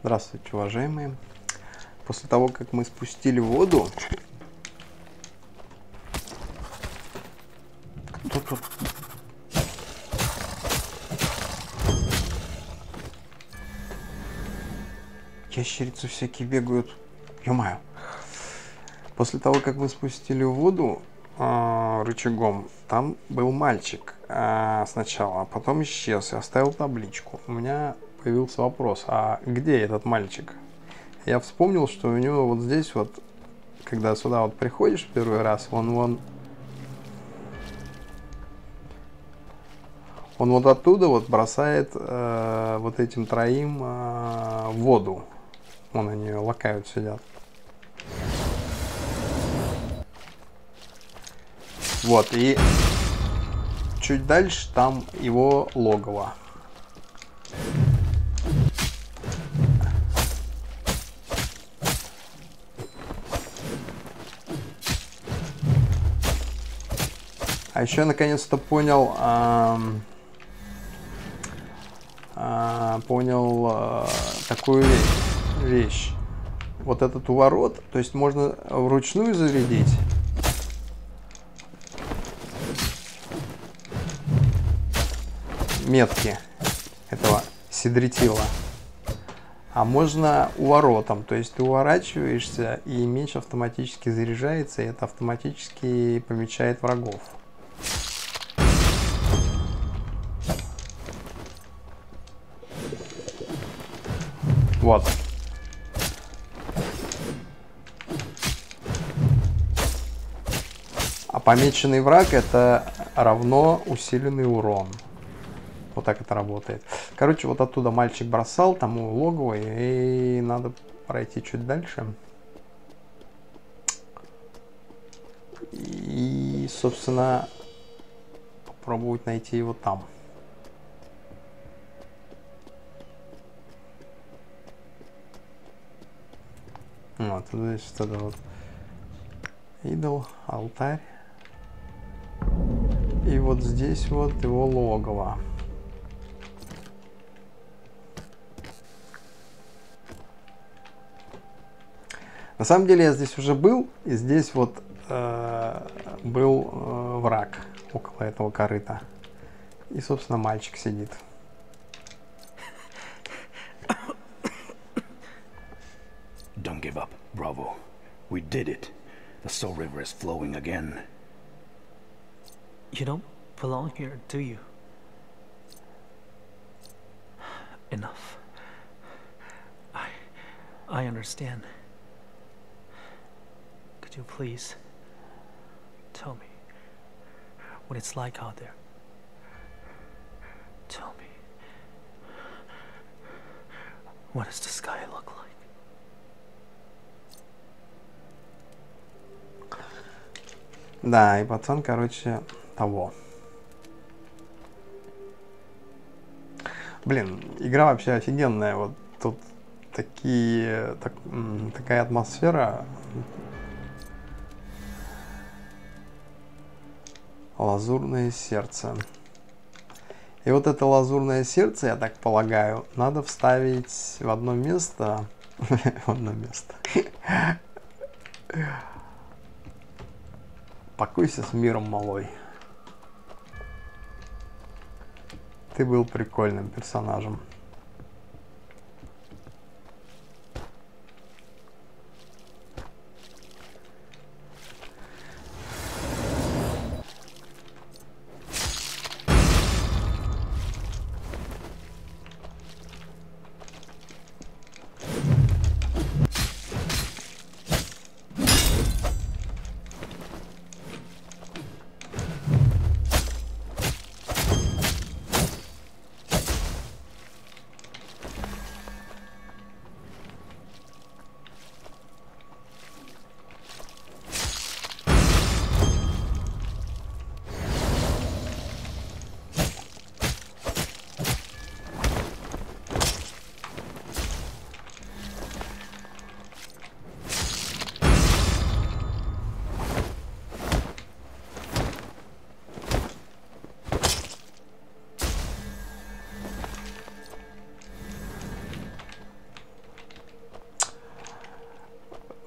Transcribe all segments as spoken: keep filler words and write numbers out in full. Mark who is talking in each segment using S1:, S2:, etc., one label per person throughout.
S1: Здравствуйте, уважаемые. После того, как мы спустили воду... Кто тут? Ящерицы всякие бегают. Ё-моё. После того, как мы спустили воду э, рычагом, там был мальчик э, сначала, а потом исчез и оставил табличку. У меня появился вопрос, а где этот мальчик? Я вспомнил, что у него вот здесь вот, когда сюда вот приходишь первый раз, он вон... Он вот оттуда вот бросает э, вот этим троим э, воду. Вон они лакают, сидят. Вот, и чуть дальше там его логово. А еще я наконец-то понял, э, э, понял э, такую вещь. Вот этот уворот, то есть можно вручную зарядить. Метки этого сидритила. А можно уворотом, то есть ты уворачиваешься, и меч автоматически заряжается, и это автоматически помечает врагов. Вот. А помеченный враг это равно усиленный урон. Вот так это работает. Короче, вот оттуда мальчик бросал, тому логово, и надо пройти чуть дальше. И, собственно, попробовать найти его там. Вот, здесь вот это вот идол, алтарь. И вот здесь вот его логово. На самом деле я здесь уже был, и здесь вот э, был э, враг около этого корыта. И, собственно, мальчик сидит.
S2: Don't give up, Bravo. We did it. The Soul River is flowing again.
S3: You don't belong here, do you? Enough. I... I understand. Could you please tell me what it's like out there? Tell me. What does the sky look like?
S1: Да, и пацан, короче, того. Блин, игра вообще офигенная. Вот тут такие, так, такая атмосфера. Лазурное сердце. И вот это лазурное сердце, я так полагаю, надо вставить в одно место. В одно место. Покойся с миром, малой. Ты был прикольным персонажем.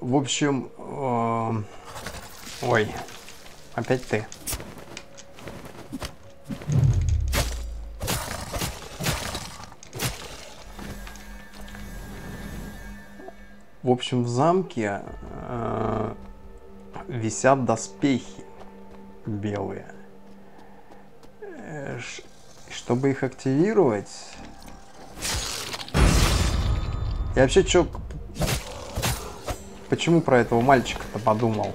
S1: В общем, э, ой, опять ты. В общем, в замке э, висят доспехи белые. Э, ш, чтобы их активировать... Я вообще чё... Почему про этого мальчика-то подумал?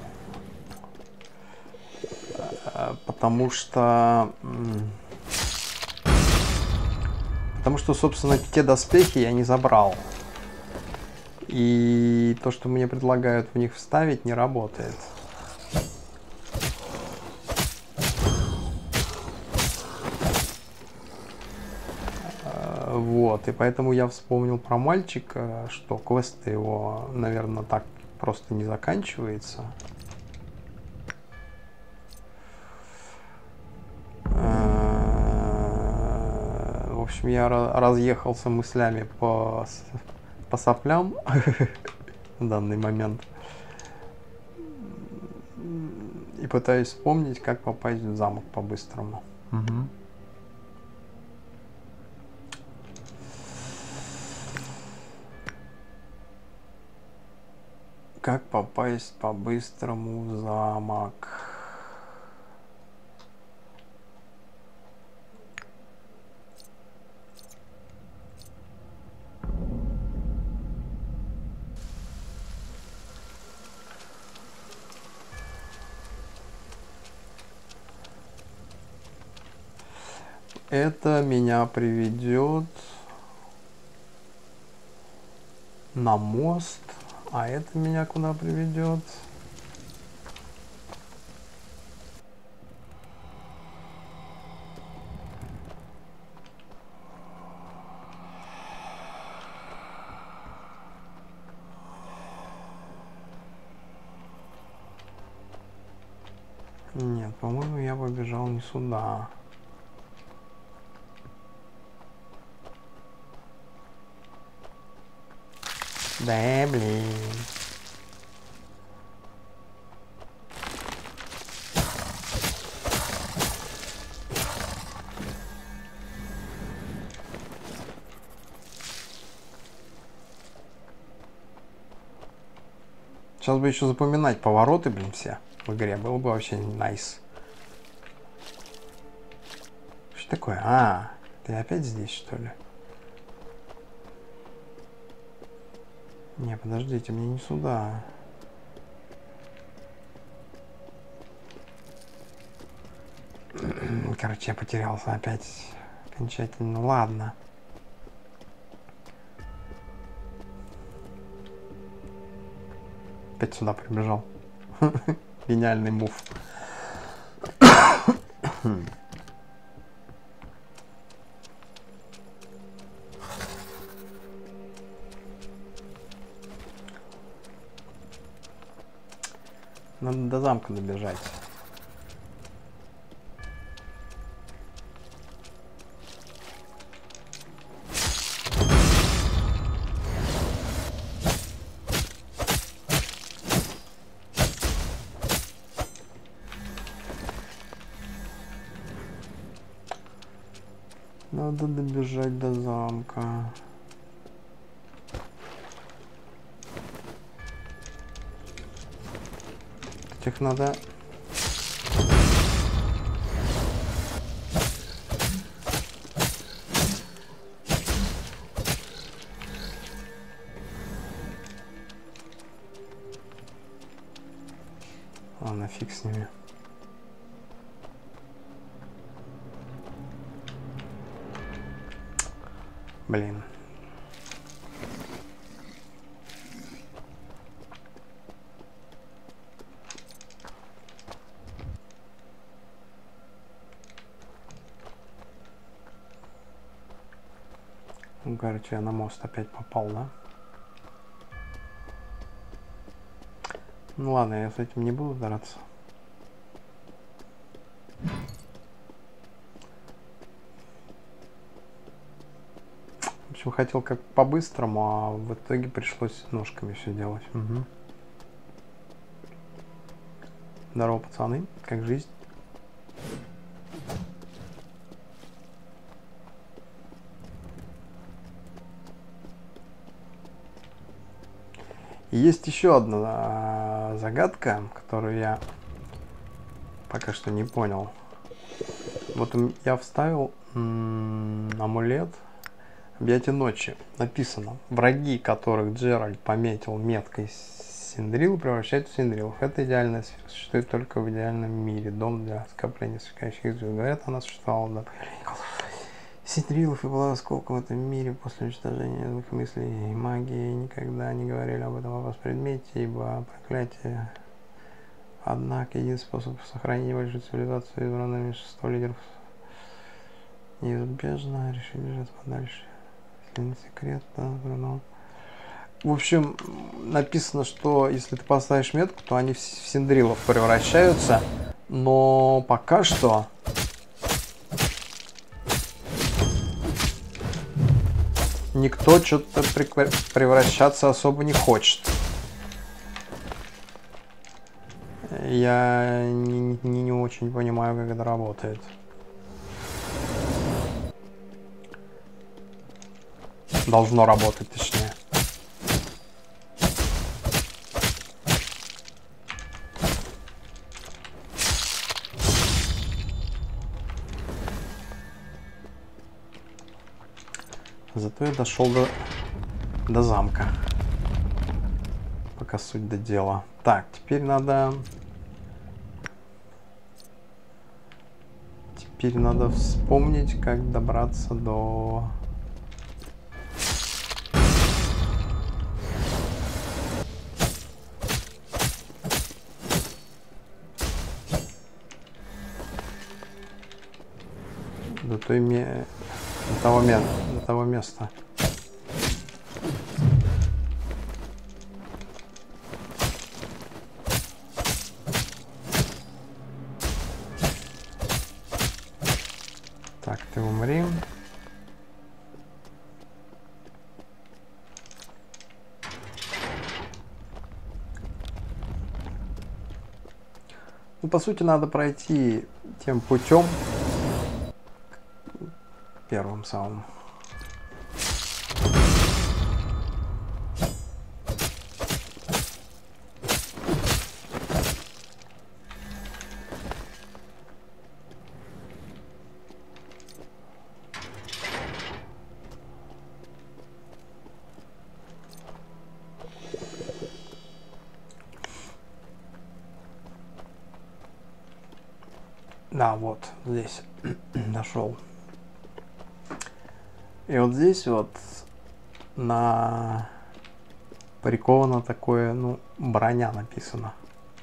S1: Э, потому что... Потому что, собственно, те доспехи я не забрал. И то, что мне предлагают в них вставить, не работает. Вот, и поэтому я вспомнил про мальчика, что квест его, наверное, так просто не заканчивается. В общем, я разъехался мыслями по... по соплям в данный момент и пытаюсь вспомнить, как попасть в замок по-быстрому. Угу. Как попасть по-быстрому в замок? Это меня приведет на мост, а это меня куда приведет? Нет, по-моему, я побежал не сюда. Да, блин. Сейчас бы еще запоминать повороты, блин, все в игре. Было бы вообще найс. Что такое? А, ты опять здесь, что ли? Не, подождите, мне не сюда. Короче, я потерялся опять окончательно. Ну ладно. Опять сюда прибежал. Гениальный мув. Надо до замка добежать. Надо добежать до замка. Этих надо... Ладно, фиг с ними. Блин. Ну, короче, я на мост опять попал, да? Ну ладно, я с этим не буду драться. В общем, хотел как по-быстрому, а в итоге пришлось ножками все делать. Угу. Здорово, пацаны. Как жизнь? И есть еще одна загадка, которую я пока что не понял. Вот я вставил м- амулет объятия ночи. Написано: враги, которых Джеральд пометил меткой Синдрил, превращаются в Синдрилов. Это идеальная сфера, существует только в идеальном мире. Дом для скопления сверкающих звезд. Говорят, она существовала до Синдрилов и была осколком в этом мире после уничтожения злых мыслей и магии. Никогда не говорили об этом вопрос предмете, ибо проклятие. Однако единственный способ сохранить большую цивилизацию, избранное меньшинство лидеров, неизбежно решили бежать подальше. Если секрет, то... В общем, написано, что если ты поставишь метку, то они в Синдрилов превращаются, но пока что никто что-то превращаться особо не хочет. Я не, не, не очень понимаю, как это работает. Должно работать, точнее. Зато я дошел до, до замка. Пока суть до дела. Так, теперь надо... Теперь надо вспомнить, как добраться до... До той ме... до того, ме... до того места. Так, ты умри. Ну, по сути, надо пройти тем путем, первым самым. Да, вот здесь нашел. И вот здесь вот на приковано такое, ну, броня написано.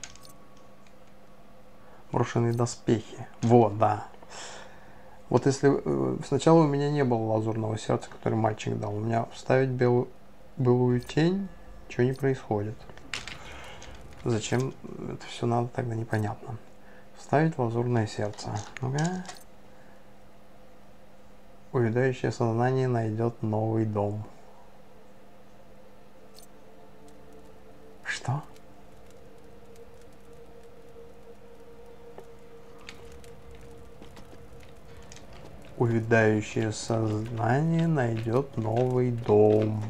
S1: Брошенные доспехи. Вот, да. Вот если сначала у меня не было лазурного сердца, который мальчик дал, у меня вставить белую, былую тень, ничего не происходит. Зачем это все надо, тогда непонятно. Вставить лазурное сердце. Ну-ка. Увядающее сознание найдет новый дом. Что? Увядающее сознание найдет новый дом.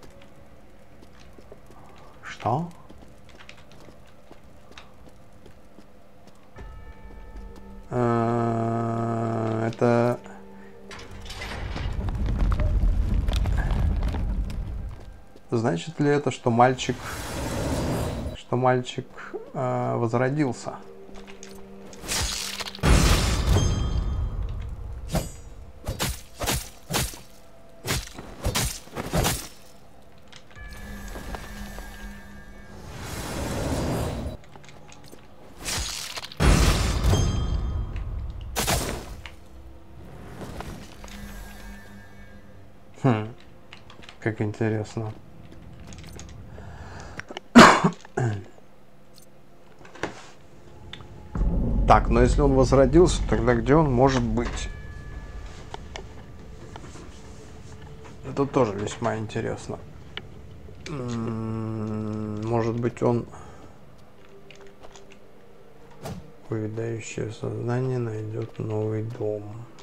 S1: Что? Это... Значит ли это, что мальчик, что мальчик э, возродился? Хм, как интересно. Так, но если он возродился, тогда где он может быть? Это тоже весьма интересно. Может быть, он Увядающее сознание найдет новый дом.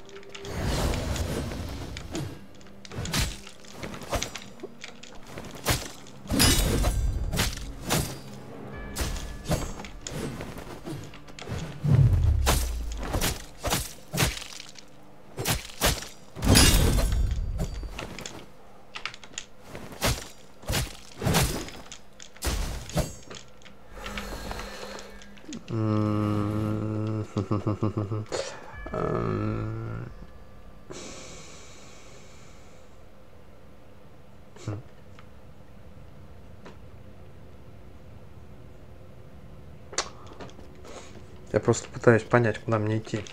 S1: Я просто пытаюсь понять, куда мне идти.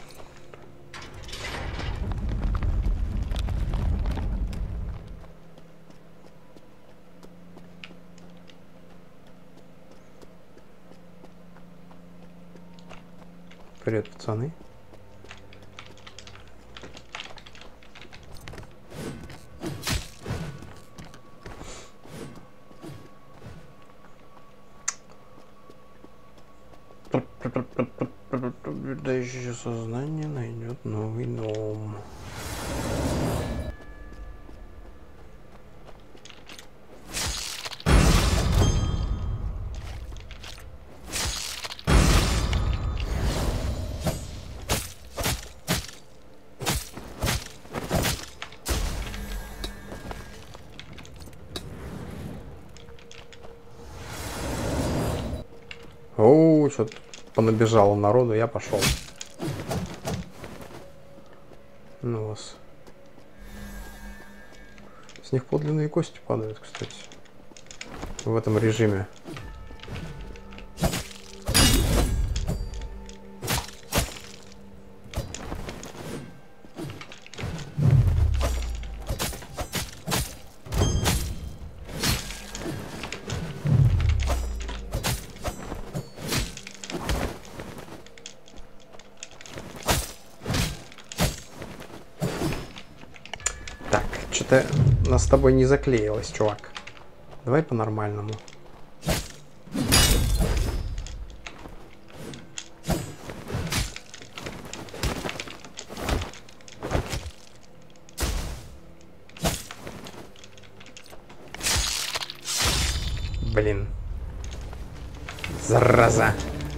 S1: Привет, пацаны. Увядающее сознание найдет новый дом. Оу, что-то понабежало народу, я пошел. Ну вас. С них подлинные кости падают, кстати. В этом режиме. Что-то нас с тобой не заклеилось, чувак. Давай по-нормальному. Блин. Зараза.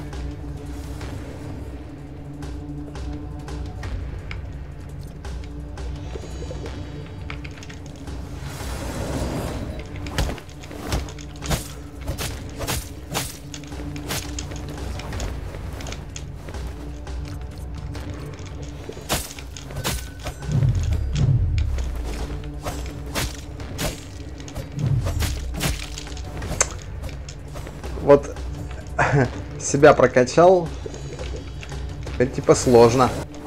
S1: Вот себя прокачал, теперь типа сложно.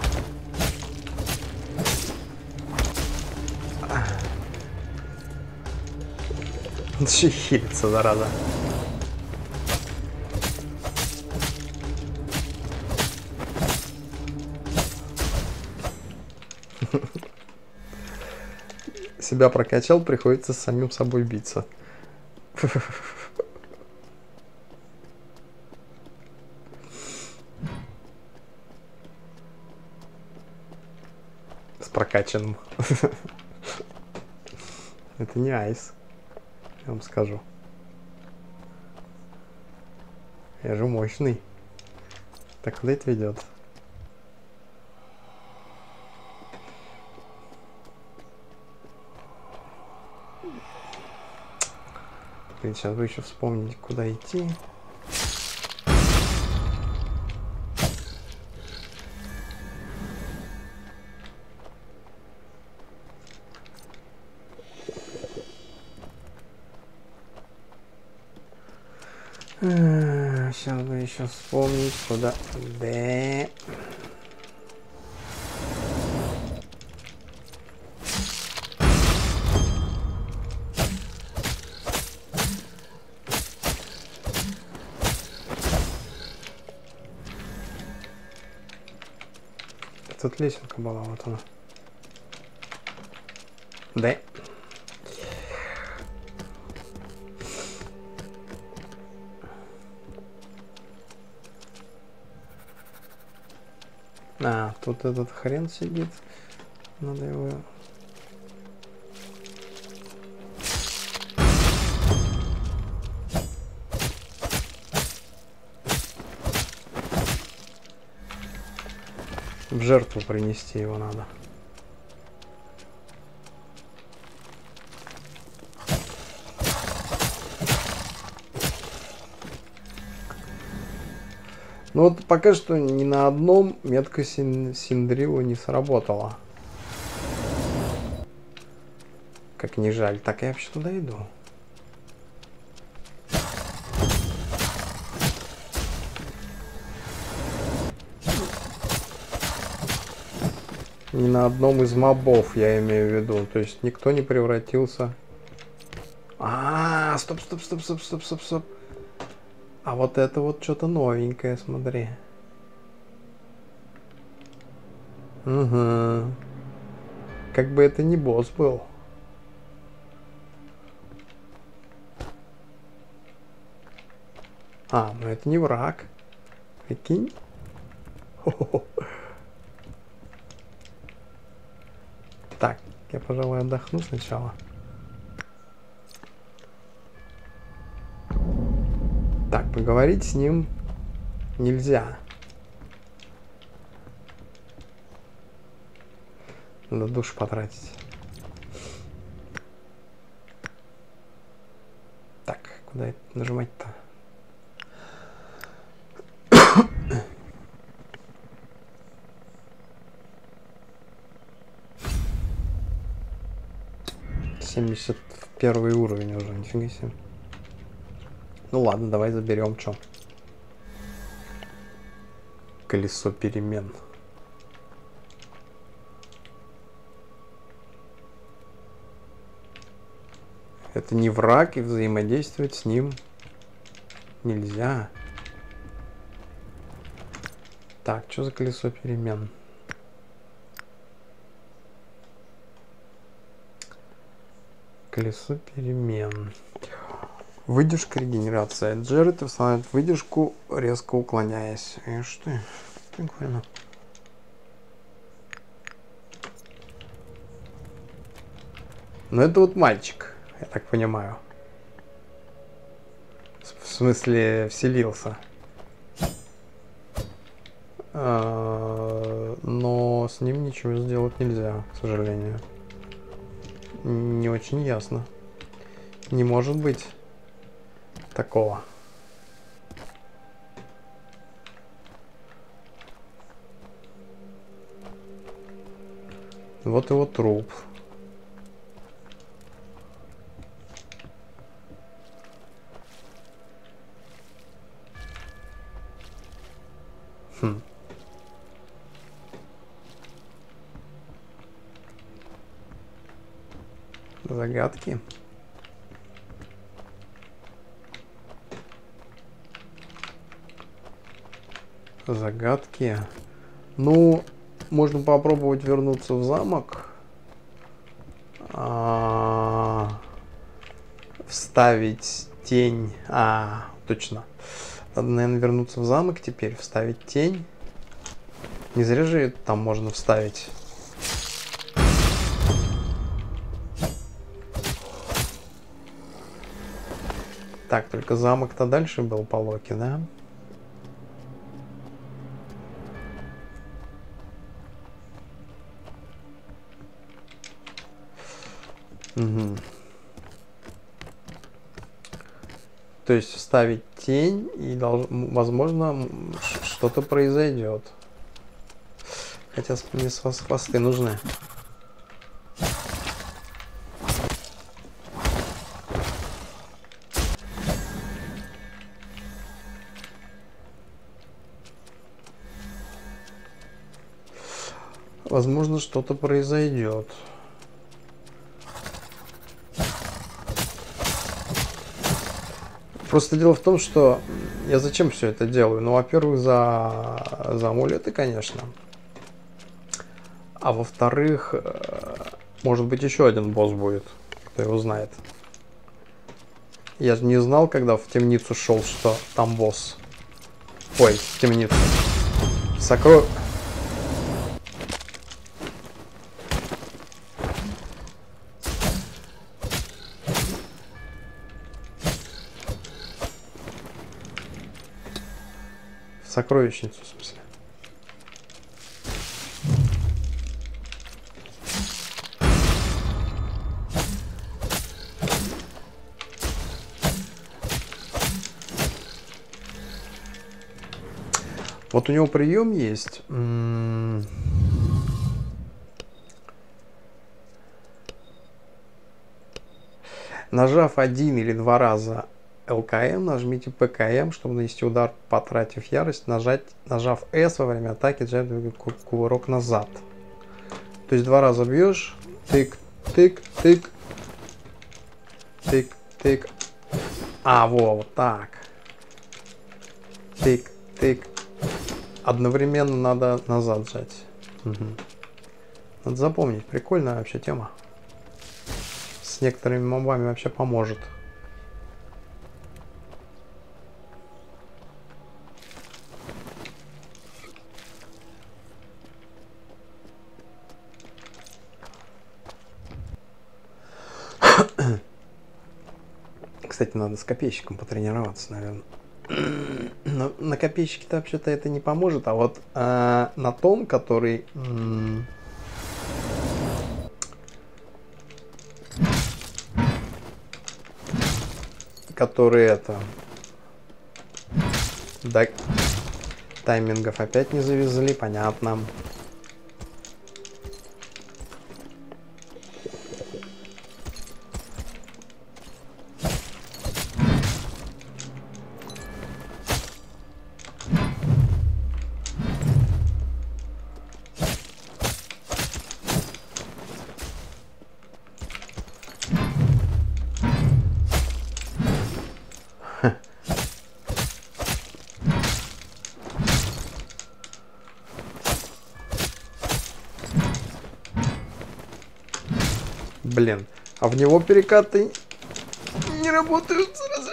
S1: Он еще хилится, зараза. Себя прокачал, приходится с самим собой биться. Прокачанным. Это не айс, я вам скажу. Я же мощный. Так куда это ведет? Блин, сейчас бы еще вспомнить, куда идти. Сейчас бы еще вспомнить, куда... Да. Тут лесенка была, вот она. Да. А, тут этот хрен сидит. Надо его... В жертву принести его надо. Ну вот пока что ни на одном метка син Синдрила не сработала. Как не жаль, так я вообще туда иду. Ни на одном из мобов, я имею в виду. То есть никто не превратился. А, -а, -а стоп, стоп, стоп, стоп, стоп, стоп, стоп. А вот это вот что-то новенькое, смотри. Угу. Как бы это не босс был. А, ну это не враг. Прикинь. Хо-хо-хо. Так, я, пожалуй, отдохну сначала. Так, поговорить с ним нельзя. Надо душ потратить. Так, куда это нажимать-то? семьдесят первый уровень уже, нифига себе. Ну ладно, давай заберем, что. Колесо перемен. Это не враг, и взаимодействовать с ним нельзя. Так, что за колесо перемен? Колесо перемен. Выдержка, регенерация. Джеред вставляет выдержку, резко уклоняясь. И что? Прикольно. Ну это вот мальчик, я так понимаю. В смысле, вселился. А, но с ним ничего сделать нельзя, к сожалению. Не очень ясно. Не может быть такого. Вот его труп. Хм. Загадки. Загадки. Ну, можно попробовать вернуться в замок. А, вставить тень. А, точно. Надо, наверное, вернуться в замок теперь, вставить тень. Не зря же там можно вставить. Так, только замок-то дальше был по Локи, да? Угу. То есть вставить тень, и долж... возможно что-то произойдет. Хотя мне с вас хвосты нужны. Возможно, что-то произойдет. Просто дело в том, что я зачем все это делаю? Ну, во-первых, за, за амулеты, конечно. А во-вторых, может быть, еще один босс будет, кто его знает. Я же не знал, когда в темницу шел, что там босс. Ой, в темницу. Сокро... Сокровищницу, в смысле. Вот у него прием есть. Нажав один или два раза эл ка эм, нажмите пэ ка эм, чтобы нанести удар, потратив ярость. Нажать, нажав эс во время атаки, джеб, кувырок назад. То есть два раза бьешь, тык, тык, тык, тык, тык. А, во, вот так. Тык, тык. Одновременно надо назад сжать. Угу. Надо запомнить. Прикольная вообще тема. С некоторыми мобами вообще поможет. Кстати, надо с копейщиком потренироваться, наверное. Но на копейщике-то вообще-то это не поможет, а вот э, на том, который м- который это да, таймингов опять не завезли, понятно. Блин, а в него перекаты не работают сразу.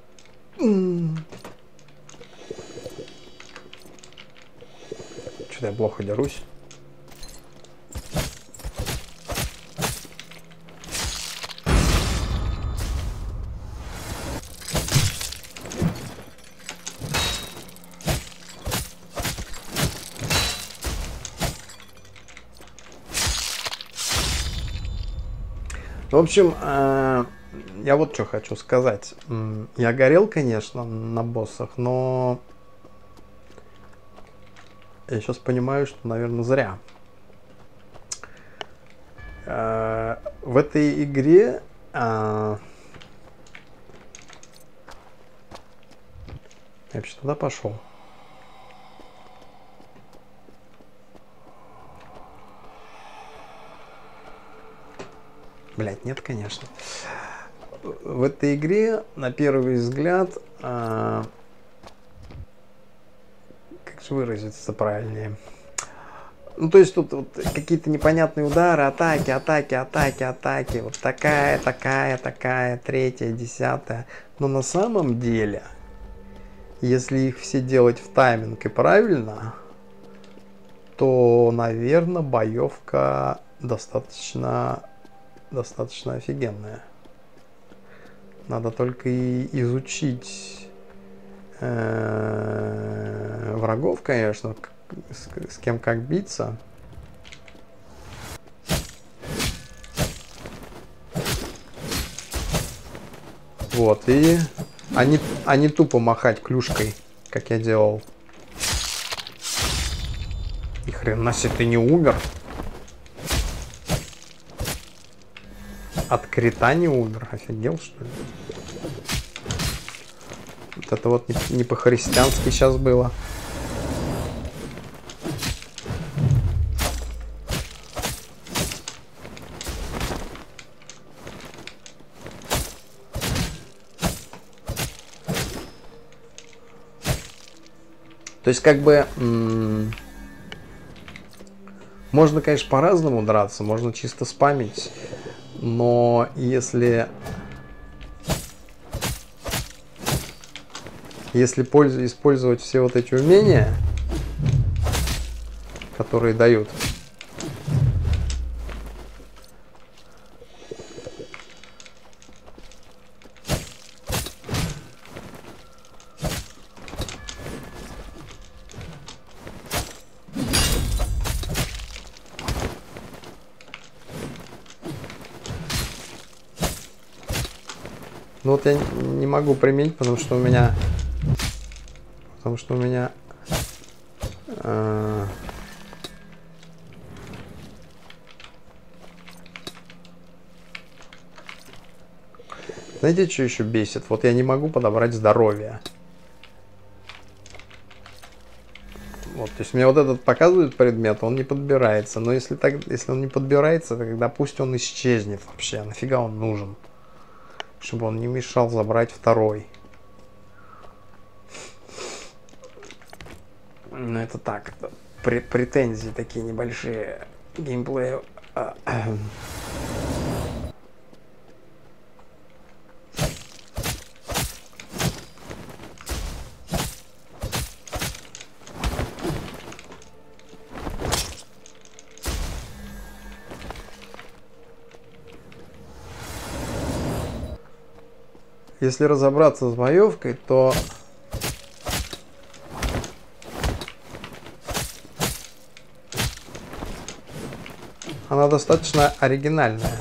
S1: Что-то я плохо дерусь. В общем, я вот что хочу сказать. Я горел, конечно, на боссах, но я сейчас понимаю, что, наверное, зря. В этой игре я вообще туда пошел. Блять, нет, конечно. В этой игре, на первый взгляд, а, как же выразиться правильнее? Ну, то есть тут вот какие-то непонятные удары, атаки, атаки, атаки, атаки. Вот такая, такая, такая, третья, десятая. Но на самом деле, если их все делать в тайминг и правильно, то, наверное, боевка достаточно... достаточно офигенная. Надо только и изучить э, врагов, конечно, с, с кем как биться. Вот, и а не, а не тупо махать клюшкой, как я делал. И хрена себе ты не умер. От крита не умер. Офигел, что ли? Вот это вот не, не по-христиански сейчас было. То есть, как бы... М- можно, конечно, по-разному драться. Можно чисто спамить. Но если, если пользу, использовать все вот эти умения, которые дают, Ну вот я не могу применить, потому что у меня... Потому что у меня... Э, знаете, что еще бесит? Вот я не могу подобрать здоровье. Вот, то есть мне вот этот показывает предмет, он не подбирается. Но если, так, если он не подбирается, тогда пусть он исчезнет вообще. Нафига он нужен? Чтобы он не мешал забрать второй. Ну это так, это пр- претензии такие небольшие к геймплею. Если разобраться с боевкой, то она достаточно оригинальная.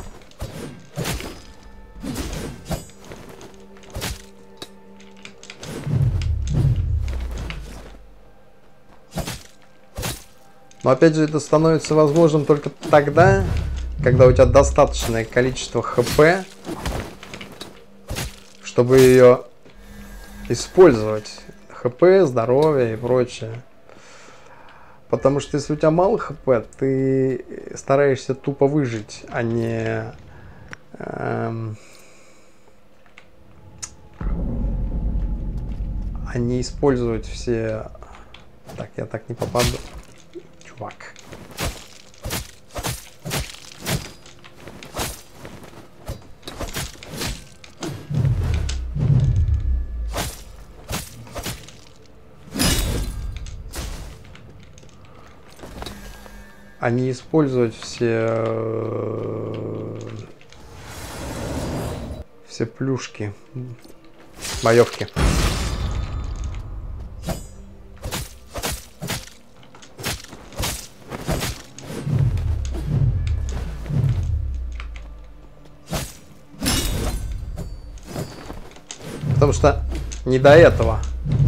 S1: Но опять же, это становится возможным только тогда, когда у тебя достаточное количество хп, чтобы ее использовать. хп, здоровье и прочее. Потому что если у тебя мало хп, ты стараешься тупо выжить, а не... Эм, а не использовать все... Так, я так не попаду. Чувак. А не использовать все все плюшки боевки. Потому что не до этого.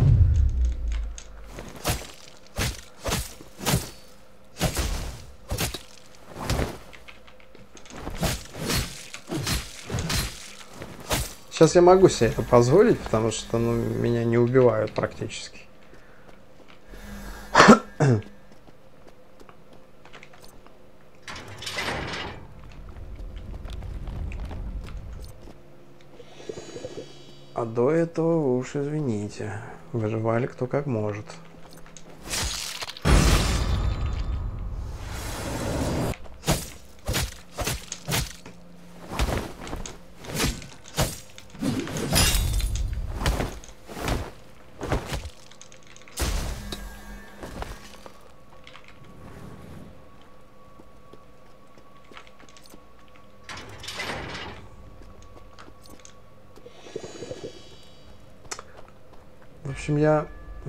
S1: Сейчас я могу себе это позволить, потому что ну, меня не убивают практически. А до этого вы уж извините. Выживали кто как может. В общем, я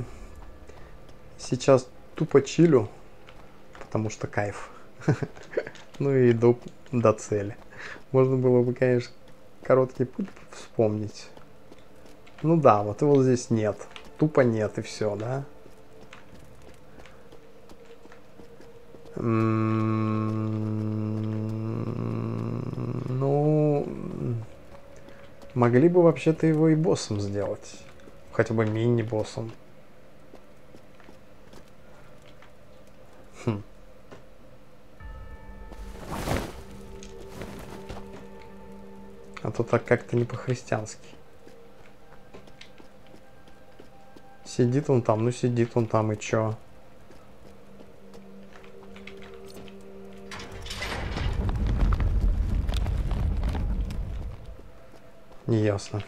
S1: сейчас тупо чилю, потому что кайф. Ну и иду до цели. Можно было бы, конечно, короткий путь вспомнить. Ну да, вот его здесь нет. Тупо нет и все, да? Ну, могли бы вообще-то его и боссом сделать. Хотя бы мини-боссом. Хм. А то так как-то не по-христиански. Сидит он там, ну сидит он там и чё? Неясно.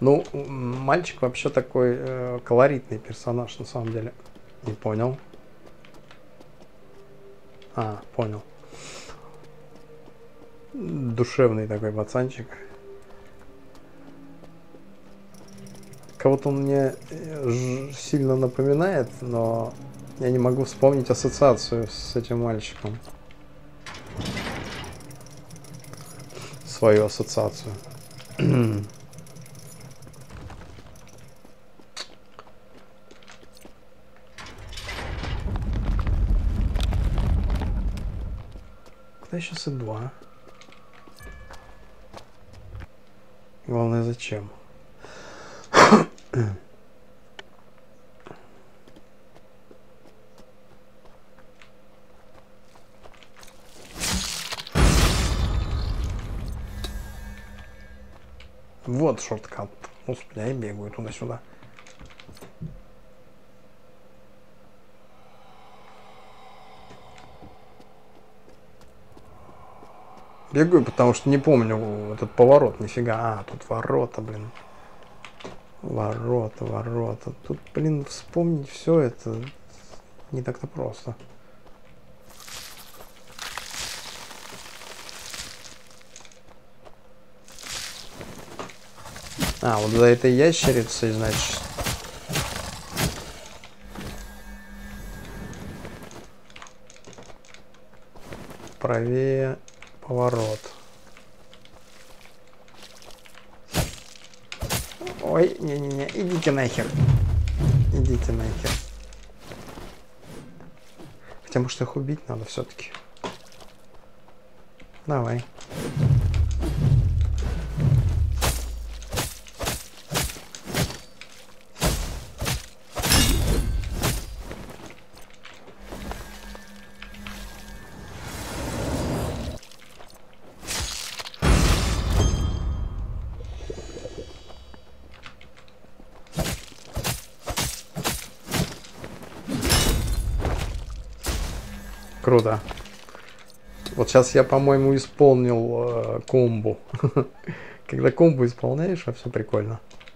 S1: Ну, м, мальчик вообще такой э, колоритный персонаж, на самом деле. Не понял. А, понял. Душевный такой пацанчик. Кого-то он мне э, сильно напоминает, но я не могу вспомнить ассоциацию с этим мальчиком. Свою ассоциацию. Куда я сейчас иду, а? Главное, зачем? Вот шорткат. Господи, я и бегаю туда-сюда. Бегаю, потому что не помню этот поворот, нифига. А, тут ворота, блин. Ворота, ворота. Тут, блин, вспомнить все это не так-то просто. А, вот за этой ящерицей, значит. Правее поворот. Ой, не-не-не, идите нахер. Идите нахер. Хотя, может, их убить надо все-таки. Давай. Круто. Вот сейчас я, по-моему, исполнил э, комбо. Когда комбо исполняешь, а все прикольно.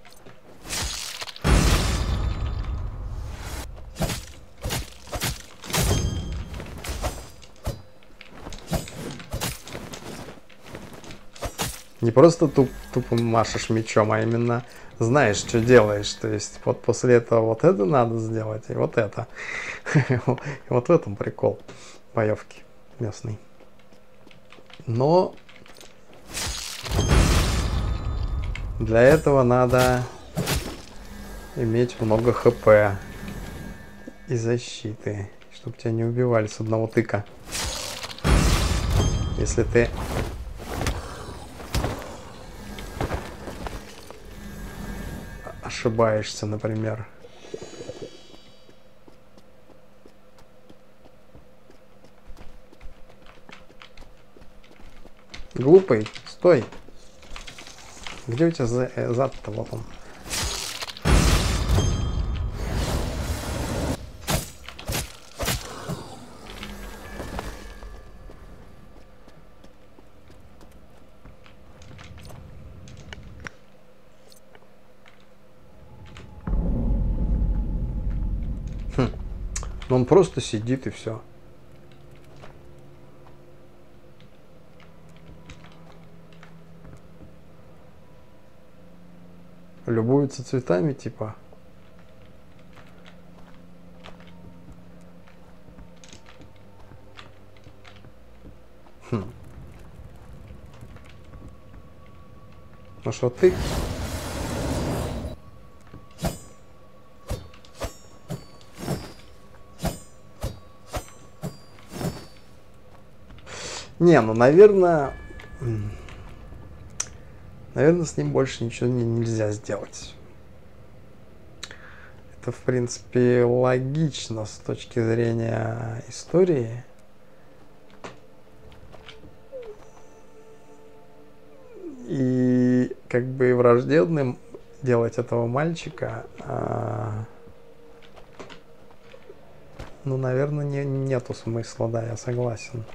S1: Не просто туп, тупо машешь мечом, а именно знаешь, что делаешь. То есть вот после этого вот это надо сделать, и вот это. И вот в этом прикол боевки местный. Но для этого надо иметь много хп и защиты, чтобы тебя не убивали с одного тыка. Если ты ошибаешься, например. Глупый, стой. Где у тебя за, э, зад-то? Вот он. Хм. Ну он просто сидит и все. Любуются цветами, типа. Хм. Ну что ты? Не, ну, наверное... Наверное, с ним больше ничего не, нельзя сделать. Это, в принципе, логично с точки зрения истории. И как бы враждебным делать этого мальчика, а, ну, наверное, не, нету смысла, да, я согласен.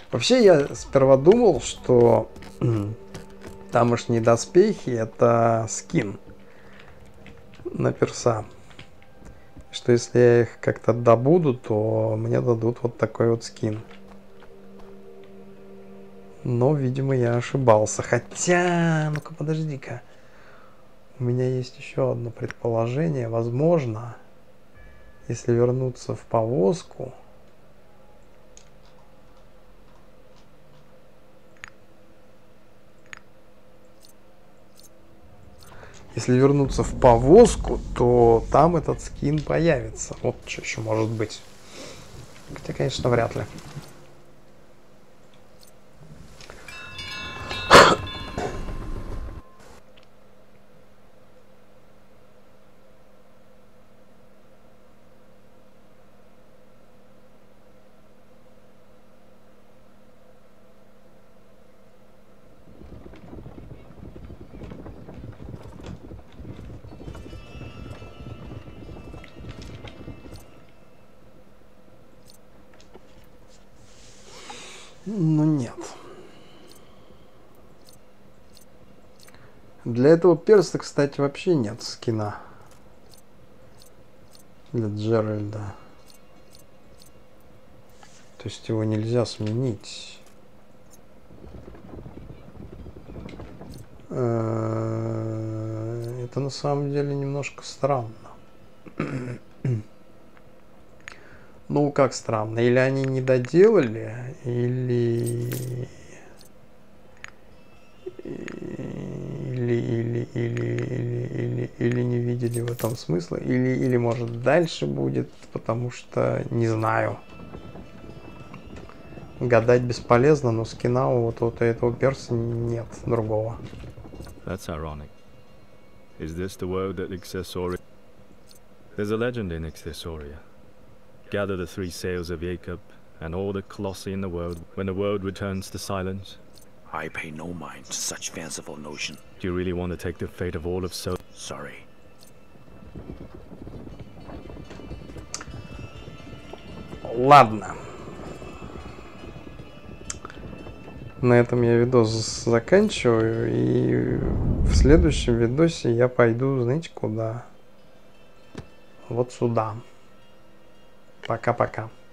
S1: Вообще, я сперва думал, что тамошние доспехи — это скин на перса. Что если я их как-то добуду, то мне дадут вот такой вот скин. Но, видимо, я ошибался. Хотя, ну-ка, подожди-ка. У меня есть еще одно предположение. Возможно, если вернуться в повозку... Если вернуться в повозку, то там этот скин появится. Вот что еще может быть. Хотя, конечно, вряд ли. Ну нет. Для этого перса, кстати, вообще нет скина. Для Джеральда. То есть его нельзя сменить. Это на самом деле немножко странно. Ну, как странно. Или они не доделали, или... Или, или, или, или, или, или не видели в этом смысла. Или, или, может, дальше будет, потому что не знаю. Гадать бесполезно, но скина у вот, вот этого перса нет другого.
S4: That's ironic. Is this the world that Accessoria... There's a legend in Accessoria. Gather the three sails of Jacob and all the colossi in the world when the world returns to silence.
S2: I pay no mind to such fanciful notion.
S4: Do you really want to take the fate of all of so...
S2: Sorry.
S1: Ладно. На этом я видос заканчиваю. И в следующем видосе я пойду, знаете, куда? Вот сюда. Пока-пока.